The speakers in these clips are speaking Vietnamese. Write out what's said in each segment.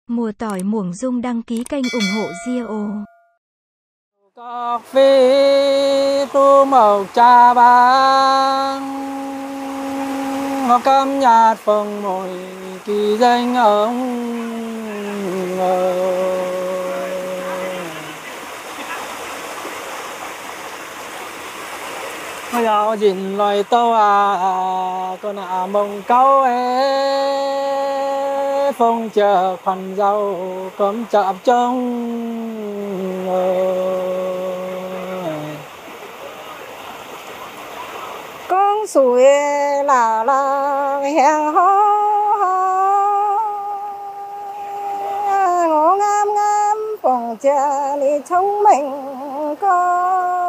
Mùa tỏi Muổng Dung đăng ký kênh ủng hộ Rio. Cà phê tô màu trà vàng, hoa cam nhạt phồng mồi kỳ danh ông ơi. Dạo dìn loài tâu con mông câu phong chờ khoăn rau cấm chạp trong con suối là hẹn hò ngó ngam ngam phòng cha đi chống mình có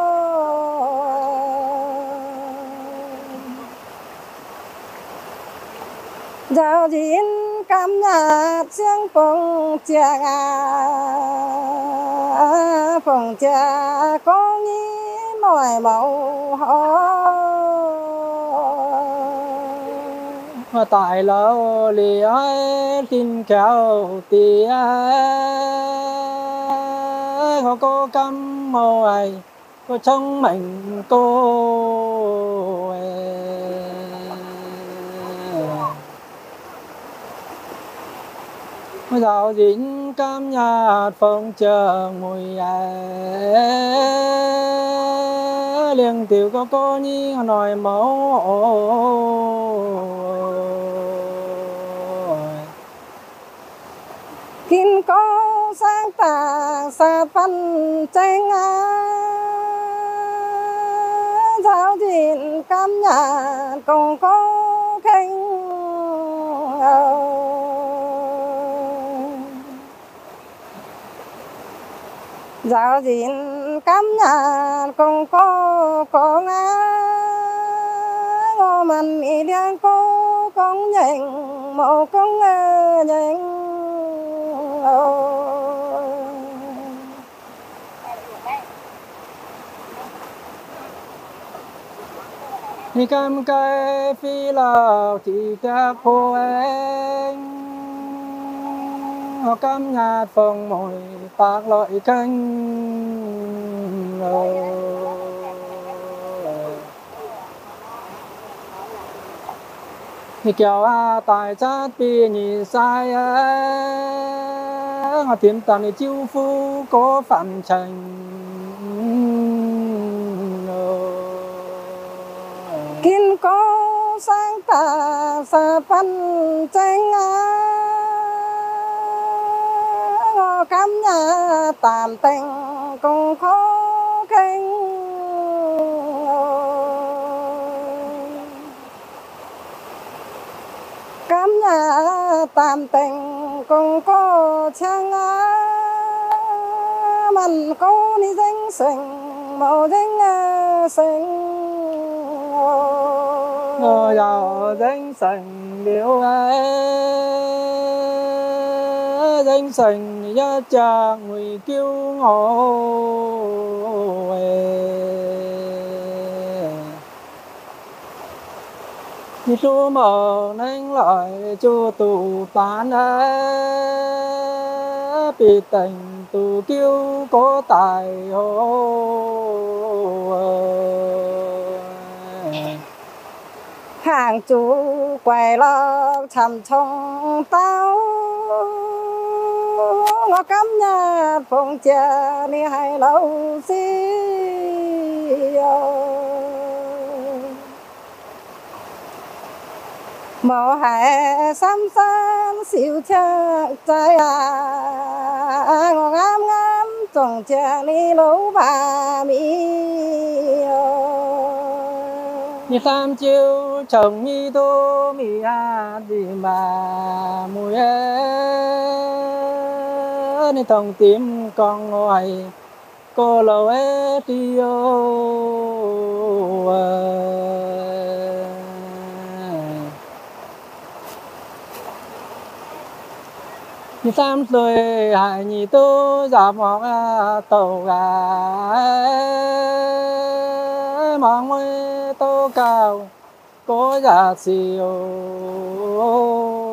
giao diễn cam nhạt tiếng phòng cha có nghĩ nổi màu hoa tại lâu lì ai tin kéo tì có cam màu ai có trong mình cô dạo dính cam nhạt phong chờ mùi liền tiểu có cô nhi nồi máu kinh có sáng tà xa phân tranh giáo diện cam nhạt cùng có khanh giáo diện cam nhạt cùng có ngô mình đi đang cô con nhìn một con nhìn ni cam cây phi lao chỉ các cô anh họ cam nhạt phong mồi bạc loại canh thì kéo tại sát bi nhị sai họ tìm tạm để chiêu phu có phạm trần kinh có sáng tà xa phân tranh ngô cam nhạt tạm tình cùng khó khăn cam nhạt tạm tình cùng có chăng mình có đi danh sinh màu danh sinh giàu danh sành liễu danh sành nhất chàng người kiêu ngạo như chú mở nánh lại chú tù bán bị tình tù kiêu có tài hồ hàng chú quay lo chầm trong tao ngó cắm nhạt phong cha đi hay lâu xí màu hè xăm xăm xíu chạc trái ngó ngam ngam trồng chạc đi lâu bà mi như tam chiêu chồng như tô mì gì mà mùi nên thòng tím con ngoài cô lâu đi như tam rồi hại nhị tô giảm hoặc tàu gà mong ơi tô cao có giá siêu